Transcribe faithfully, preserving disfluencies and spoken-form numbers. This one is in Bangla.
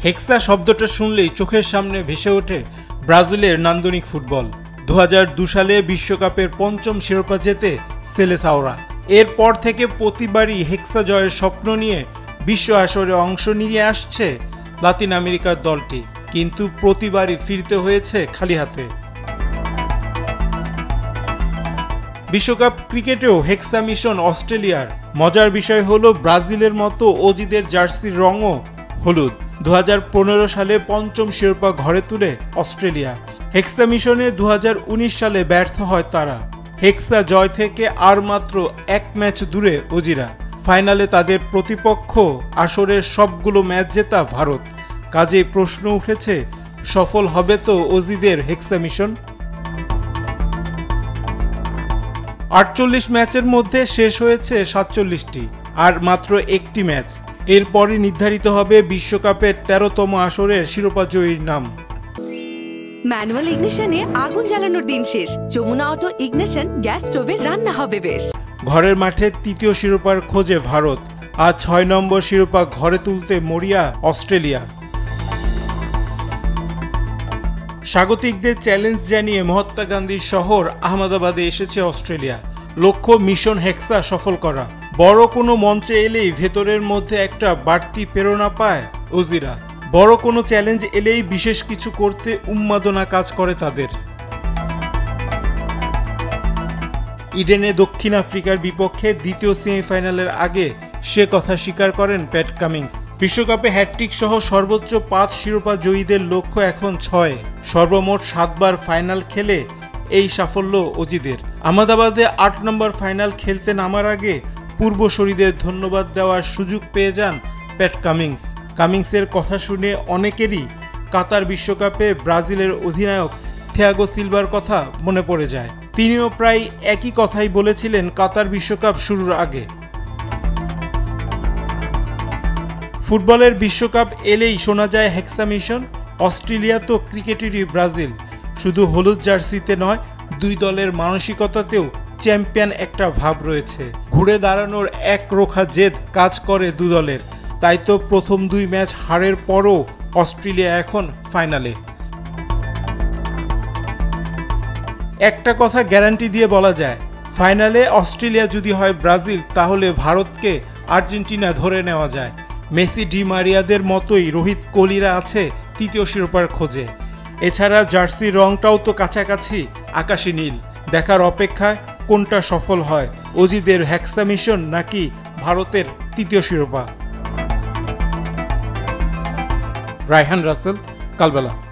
হেক্সা শব্দটা শুনলেই চোখের সামনে ভেসে ওঠে ব্রাজিলের নান্দনিক ফুটবল। দু হাজার দুই সালে বিশ্বকাপের পঞ্চম শিরোপা জেতে সেলেসাওরা। এরপর থেকে প্রতিবারই হেক্সা জয়ের স্বপ্ন নিয়ে বিশ্ব আসরে অংশ নিয়ে আসছে লাতিন আমেরিকার দলটি, কিন্তু প্রতিবারই ফিরতে হয়েছে খালি হাতে। বিশ্বকাপ ক্রিকেটেও হেক্সা মিশন অস্ট্রেলিয়ার। মজার বিষয় হলো ব্রাজিলের মতো ওজিদের জার্সির রঙও হলুদ। দু হাজার পনেরো সালে পঞ্চম শিরোপা ঘরে তুলে অস্ট্রেলিয়া। হেক্সা মিশনে দু হাজার উনিশ সালে ব্যর্থ হয় তারা। হেক্সা জয় থেকে আর মাত্র এক ম্যাচ দূরে ওজিরা। ফাইনালে তাদের প্রতিপক্ষ আসরের সবগুলো ম্যাচ জেতা ভারত। কাজেই প্রশ্ন উঠেছে, সফল হবে তো ওজিদের হেক্সা মিশন? আটচল্লিশ ম্যাচের মধ্যে শেষ হয়েছে সাতচল্লিশটি, আর মাত্র একটি ম্যাচ। এরপরই নির্ধারিত হবে বিশ্বকাপের তেরোতম আসরের শিরোপা জয়ীর নাম। ম্যানুয়াল ইগনিশনে আগুন জ্বালানোর দিন শেষ। যমুনা অটো ইগনিশন গ্যাস স্টোভে রান্না হবে বেশ। ঘরের মাঠে তৃতীয় শিরোপার খোঁজে ভারত, আর ছয় নম্বর শিরোপা ঘরে তুলতে মরিয়া অস্ট্রেলিয়া। স্বাগতিকদের চ্যালেঞ্জ জানিয়ে মহাত্মা গান্ধীর শহর আহমেদাবাদে এসেছে অস্ট্রেলিয়া। লক্ষ্য মিশন হেক্সা সফল করা। বড় কোনো মঞ্চে এলেই ভেতরের মধ্যে একটা বাড়তি প্রেরণা পায় ওজিরা। বড় কোনো চ্যালেঞ্জ এলেই বিশেষ কিছু করতে উন্মাদনা কাজ করে তাদের। ইডেনে দক্ষিণ আফ্রিকার বিপক্ষে দ্বিতীয় সেমিফাইনালের আগে সে কথা স্বীকার করেন প্যাট কামিন্স। বিশ্বকাপে হ্যাটট্রিক সহ সর্বোচ্চ পাঁচ শিরোপা জয়ীদের লক্ষ্য এখন ছয়। সর্বমোট সাতবার ফাইনাল খেলে এই সাফল্য ওজিদের। আহমেদাবাদে আট নম্বর ফাইনাল খেলতে নামার আগে পূর্বসূরীদের ধন্যবাদ দেওয়ার সুযোগ পেয়ে যান প্যাট কামিন্স। কামিন্সের কথা শুনে অনেকেরই কাতার বিশ্বকাপে ব্রাজিলের অধিনায়ক থিয়াগো সিলভার কথা মনে পড়ে যায়। তিনিও প্রায় একই কথাই বলেছিলেন কাতার বিশ্বকাপ শুরুর আগে। ফুটবলের বিশ্বকাপ এলেই শোনা যায় হেক্সা মিশন। অস্ট্রেলিয়া তো ক্রিকেটেরই ব্রাজিল। শুধু হলুদ জার্সিতে নয়, দুই দলের মানসিকতাতেও চ্যাম্পিয়ন একটা ভাব রয়েছে। ঘুরে দাঁড়ানোর এক রোখা জেদ কাজ করে দু দলের। তাই তো প্রথম দুই ম্যাচ হারের পরও অস্ট্রেলিয়া এখন ফাইনালে। একটা কথা গ্যারান্টি দিয়ে বলা যায়, ফাইনালে অস্ট্রেলিয়া যদি হয় ব্রাজিল, তাহলে ভারতকে আর্জেন্টিনা ধরে নেওয়া যায়। মেসি ডি মারিয়াদের মতোই রোহিত কোহলিরা আছে তৃতীয় শিরোপার খোঁজে। এছাড়া জার্সির রংটাও তো কাছাকাছি আকাশি নীল। দেখার অপেক্ষায় কোনটা সফল হয়, ওজিদের হেক্সা মিশন নাকি ভারতের তৃতীয় শিরোপা। রায়হান রাসেল, কালবেলা।